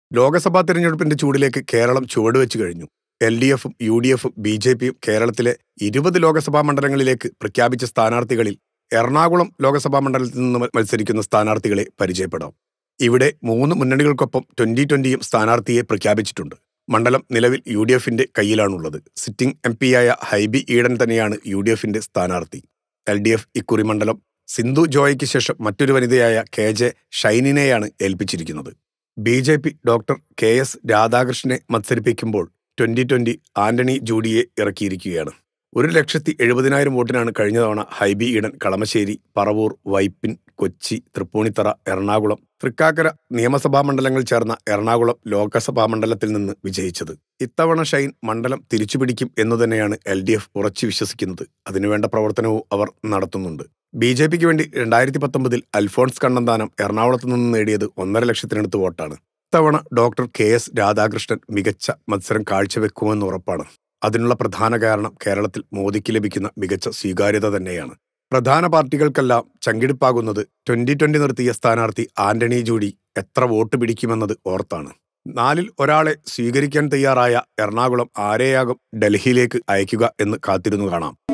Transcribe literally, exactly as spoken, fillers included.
ലോക്സഭാ തെരഞ്ഞെടുപ്പിന്റെ ചൂടിലേക്ക് കേരളം ചുവടുവെച്ചു കഴിഞ്ഞു. എൽ ഡി എഫും യു ഡി എഫും ബി ജെ പിയും കേരളത്തിലെ ഇരുപത് ലോക്സഭാ മണ്ഡലങ്ങളിലേക്ക് പ്രഖ്യാപിച്ച സ്ഥാനാർത്ഥികളിൽ എറണാകുളം ലോക്സഭാ മണ്ഡലത്തിൽ നിന്ന് മത്സരിക്കുന്ന സ്ഥാനാർത്ഥികളെ പരിചയപ്പെടാം. ഇവിടെ മൂന്ന് മുന്നണികൾക്കൊപ്പം ട്വന്റി ട്വന്റിയും സ്ഥാനാർത്ഥിയെ പ്രഖ്യാപിച്ചിട്ടുണ്ട്. മണ്ഡലം നിലവിൽ യു ഡി എഫിന്റെ കയ്യിലാണുള്ളത്. സിറ്റിംഗ് എം പിയായ ഹൈബി ഈഡൻ തന്നെയാണ് യു ഡി എഫിന്റെ സ്ഥാനാർത്ഥി. എൽ ഡി എഫ് ഇക്കുറി മണ്ഡലം സിന്ധു ജോയ്ക്ക് ശേഷം മറ്റൊരു വനിതയായ കെ ജെ ഷൈനിനെയാണ് ഏൽപ്പിച്ചിരിക്കുന്നത്. B J P doctor K S രാധാകൃഷ്ണനെ മത്സരിപ്പിക്കുമ്പോൾ ട്വന്റി ട്വന്റി ആന്റണി ജൂഡിയെ ഇറക്കിയിരിക്കുകയാണ്. ഒരു ലക്ഷത്തി എഴുപതിനായിരം വോട്ടിനാണ് കഴിഞ്ഞ തവണ ഹൈബി ഈഡൻ കളമശ്ശേരി, പറവൂർ, വൈപ്പിൻ, കൊച്ചി, തൃപ്പൂണിത്തറ, എറണാകുളം, തൃക്കാക്കര നിയമസഭാ മണ്ഡലങ്ങൾ ചേർന്ന എറണാകുളം ലോക്സഭാ മണ്ഡലത്തിൽ നിന്ന് വിജയിച്ചത്. ഇത്തവണ ഷൈൻ മണ്ഡലം തിരിച്ചുപിടിക്കും എന്നുതന്നെയാണ് എൽ ഡി എഫ് ഉറച്ചു വിശ്വസിക്കുന്നത്. അതിനുവേണ്ട പ്രവർത്തനവും അവർ നടത്തുന്നുണ്ട്. ബി ജെ പിക്ക് വേണ്ടി രണ്ടായിരത്തി പത്തൊമ്പതിൽ അൽഫോൺസ് കണ്ണന്താനം എറണാകുളത്ത് നിന്ന് നേടിയത് ഒന്നര ലക്ഷത്തിനടുത്ത് വോട്ടാണ്. ഇത്തവണ ഡോക്ടർ കെ എസ് രാധാകൃഷ്ണൻ മികച്ച മത്സരം കാഴ്ചവെക്കുമെന്ന് ഉറപ്പാണ്. അതിനുള്ള പ്രധാന കാരണം കേരളത്തിൽ മോദിക്ക് ലഭിക്കുന്ന മികച്ച സ്വീകാര്യത തന്നെയാണ്. പ്രധാന പാർട്ടികൾക്കെല്ലാം ചങ്കിടിപ്പാകുന്നത് ട്വന്റി ട്വന്റി നിർത്തിയ സ്ഥാനാർത്ഥി ആന്റണി ജൂഡി എത്ര വോട്ട് പിടിക്കുമെന്നത് ഓർത്താണ്. നാലിൽ ഒരാളെ സ്വീകരിക്കാൻ തയ്യാറായ എറണാകുളം ആരെയാകും ഡൽഹിയിലേക്ക് അയക്കുക എന്ന് കാത്തിരുന്നു കാണാം.